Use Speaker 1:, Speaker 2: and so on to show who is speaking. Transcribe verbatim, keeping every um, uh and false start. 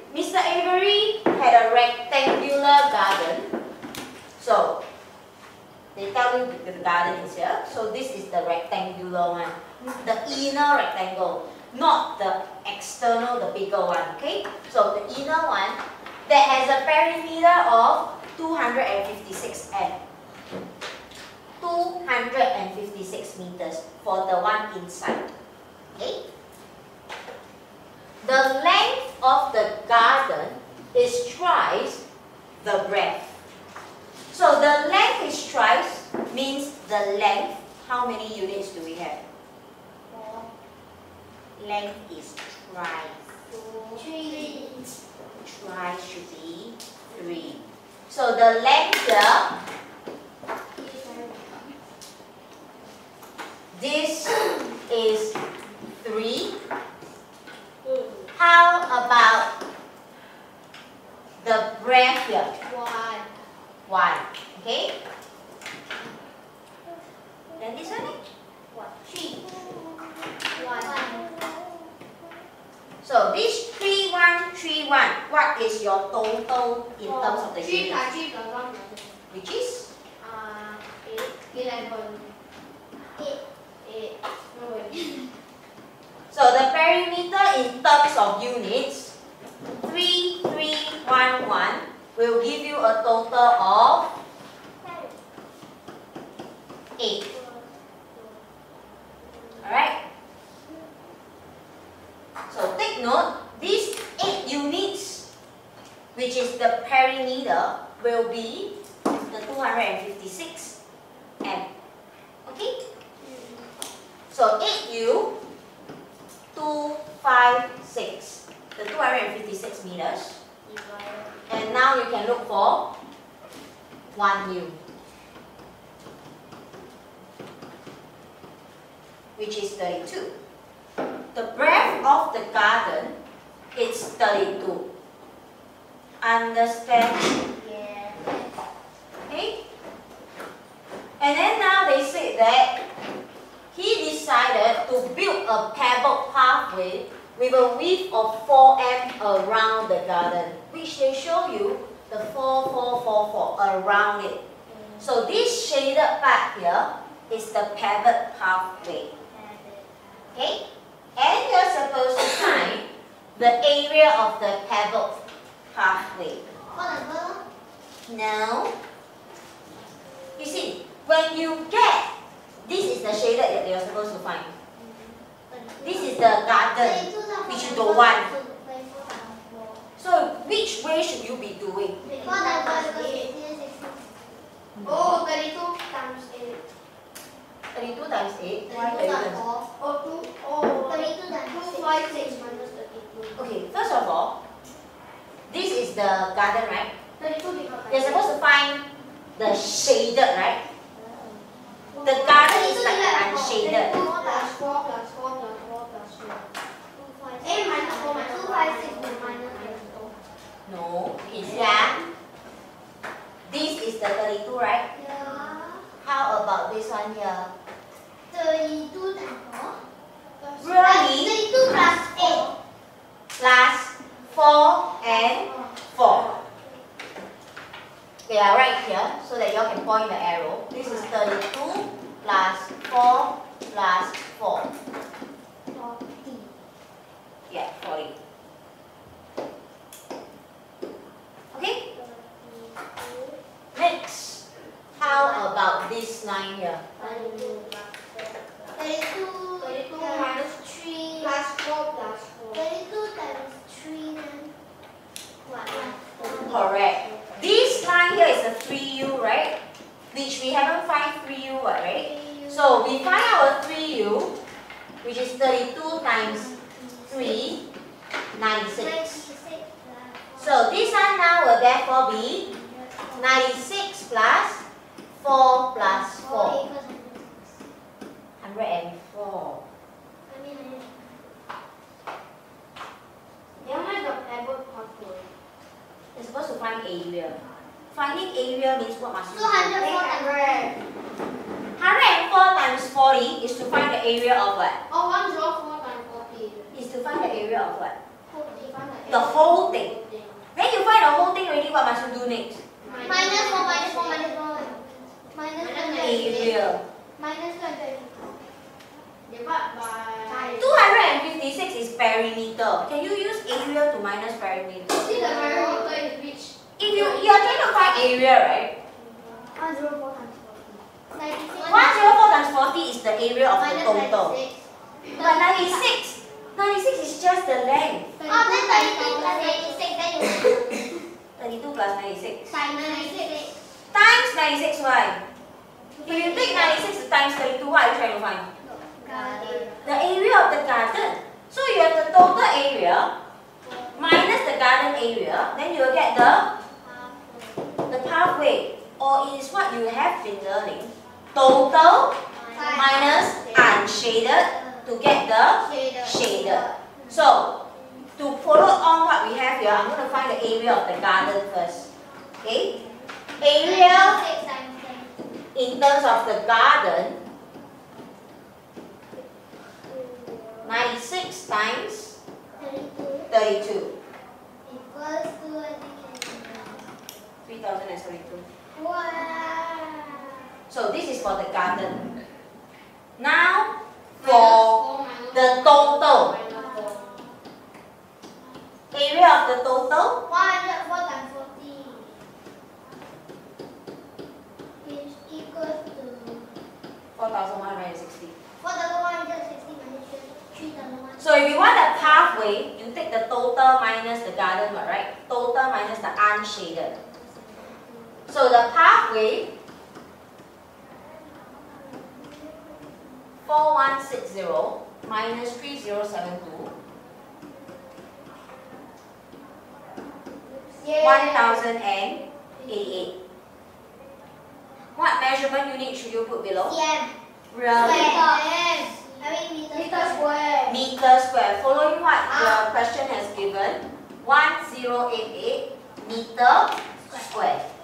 Speaker 1: Mister Avery had a rectangular garden. So, they tell you the garden is here. So, this is the rectangular one. The inner rectangle, not the external, the bigger one. Okay? So, the inner one that has a perimeter of two hundred fifty-six m. two hundred fifty-six meters for the one inside. Okay? The length of the garden is twice the breadth. So the length is twice means the length. How many units do we have?
Speaker 2: Four.
Speaker 1: Length is twice.
Speaker 2: Three.
Speaker 1: Twice should be three. So the length here, this is three. How about the breadth here?
Speaker 2: One.
Speaker 1: One. Okay? Then this one? What? Three.
Speaker 2: One.
Speaker 1: So this three, one, three, one. What is your total in
Speaker 2: Four.
Speaker 1: terms of the
Speaker 2: Three
Speaker 1: units?
Speaker 2: plus three plus one plus two.
Speaker 1: Which is?
Speaker 2: Uh, eight. Eleven. Eight. Eight. No way.
Speaker 1: So the perimeter in terms of units, three, three, one, one will give you a total of eight. Alright? So take note, these eight units, which is the perimeter, will be the two hundred fifty-six m. Okay? So eight U, two, five, six. The two hundred fifty-six meters. And now you can look for one U, which is thirty-two. The breadth of the garden is thirty-two. Understand?
Speaker 2: Yeah.
Speaker 1: Okay? And then now they say that he decided to build a pebbled pathway with a width of four m around the garden, which they show you the four, four, four, four around it. So this shaded part here is the pebbled pathway. Okay? And you're supposed to find the area of the pebbled pathway. Now, you see, when you get, this is the shaded that you're supposed to find. This is the garden, which you don't want. So, which way should you be doing?
Speaker 2: Oh, thirty-two times eight.
Speaker 1: thirty-two times eight? Why
Speaker 2: thirty-two
Speaker 1: thirty-two
Speaker 2: times
Speaker 1: times?
Speaker 2: four. Oh, two. Oh, thirty-two times two, five, six minus thirty-two.
Speaker 1: Okay, first of all, this is the garden, right?
Speaker 2: thirty-two divided by
Speaker 1: You're supposed to find the shaded, right? The garden is like unshaded.
Speaker 2: four plus four plus four plus four plus four. eight minus four minus two, five, six minus thirty-two.
Speaker 1: No, it's yeah. This is the thirty-two, right?
Speaker 2: Yeah.
Speaker 1: How about this one here?
Speaker 2: thirty-two times four.
Speaker 1: Really?
Speaker 2: thirty-two plus eight.
Speaker 1: Plus four and four. They are right here, so that you all can point the arrow. This is thirty-two plus four plus four.
Speaker 2: forty.
Speaker 1: Yeah, forty. Okay? Next, how about this line here?
Speaker 2: thirty-two minus three plus four plus four. thirty-two times three then what?
Speaker 1: Correct. This line here is a three U, right? Which we haven't find three U, right? So we find our three U, which is thirty-two times three, ninety-six. So this one now will therefore be ninety-six plus four plus four. one hundred four. You're supposed to find area. Finding area means what must you do?
Speaker 2: two hundred four times
Speaker 1: one hundred four times forty is to find the area of what?
Speaker 2: Oh, one hundred four times forty.
Speaker 1: Is to find the area of what?
Speaker 2: forty.
Speaker 1: The whole thing. unit?
Speaker 2: Minus four, minus four, minus four. Minus
Speaker 1: Area.
Speaker 2: Minus two hundred. Divide by.
Speaker 1: two hundred fifty-six is perimeter. Can you use area to minus perimeter?
Speaker 2: See the perimeter is which?
Speaker 1: If you you are trying to find area, right?
Speaker 2: one hundred four times forty. ninety-six.
Speaker 1: one hundred four times forty is the area of the
Speaker 2: Minus
Speaker 1: total.
Speaker 2: ninety-six.
Speaker 1: But ninety-six, ninety-six is just the length.
Speaker 2: Oh, then thirty-two plus ninety-six, then you
Speaker 1: thirty-two plus ninety-six.
Speaker 2: times ninety-six.
Speaker 1: Times ninety-six, why? If you take ninety-six times thirty-two, what are you trying to find?
Speaker 2: Garden.
Speaker 1: The area of the garden. So you have the total area minus the garden area, then you will get the, the pathway. Or it is what you have been learning. Total minus unshaded to get the shaded. So, to follow on what we have here, I'm going to find the area of the garden first. Okay? Area in terms of the garden, ninety-six times thirty-two.
Speaker 2: Equals to
Speaker 1: three thousand seventy-two.
Speaker 2: wow.
Speaker 1: So this is for the garden. Now for the total. Area of the total.
Speaker 2: one hundred four times forty is equals to
Speaker 1: four thousand one hundred sixty.
Speaker 2: four thousand one hundred sixty minus three thousand one hundred.
Speaker 1: So if you want a pathway, you take the total minus the garden, right? Total minus the unshaded. So the pathway four one six zero minus three zero seven two, one thousand eighty-eight. What measurement unit should you put below?
Speaker 2: cm.
Speaker 1: Really?
Speaker 2: I mean meter, meter square.
Speaker 1: Meter square. Following what the question has given, one thousand eighty-eight meter square.